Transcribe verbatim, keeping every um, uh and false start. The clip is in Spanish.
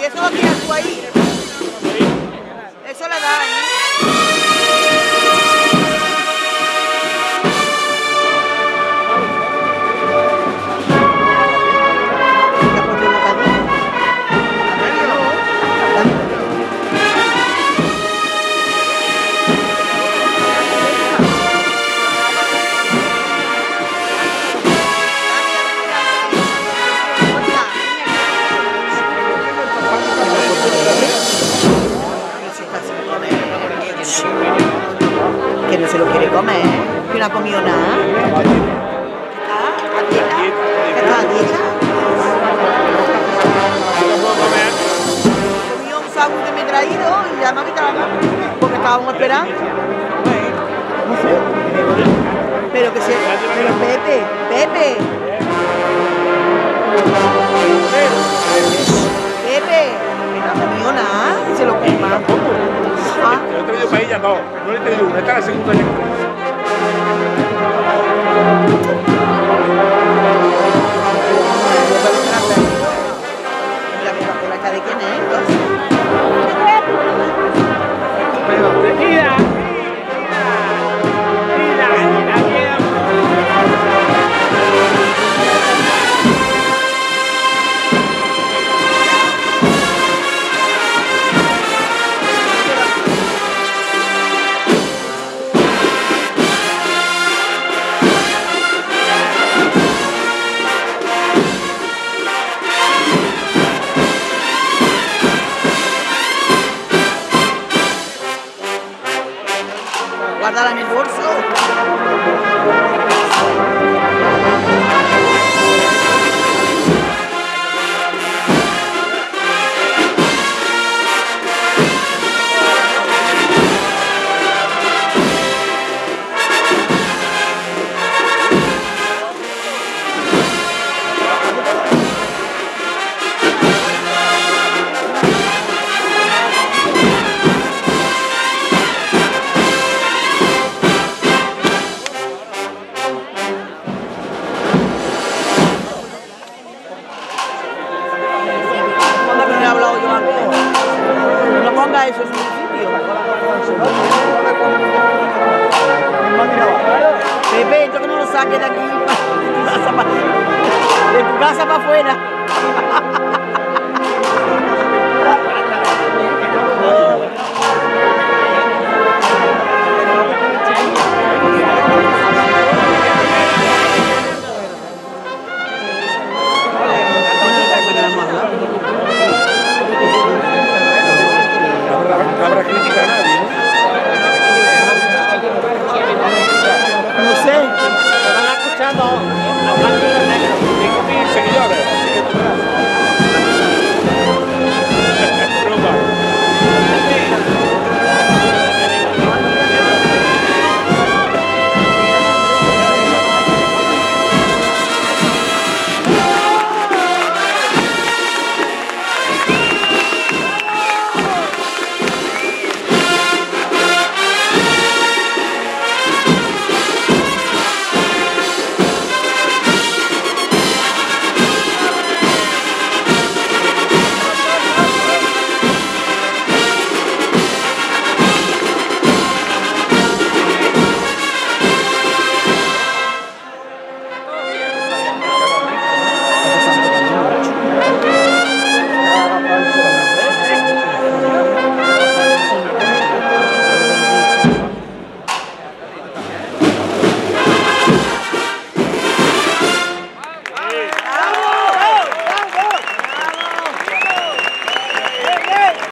eso lo tienes tú ahí. Eso le da, ¿eh? Que no se lo quiere comer, que no ha comido nada. ¿Está a dieta? ¿Está a dieta? Comió un sándwich que me he traído y ya no me estaba porque estábamos esperando. No sé. Pero que se... Pero Pepe, Pepe. Pepe, que no ha comido nada, que se lo coma. Ah. Yo he traído para ella dos, no le he traído una, esta es la segunda ya. ¿La cara de quién es entonces? Mira, mira, mira, mira. Guárdala en el bolso. Eso es un sitio. Pepe, esto que no lo saques de aquí, de tu casa para afuera.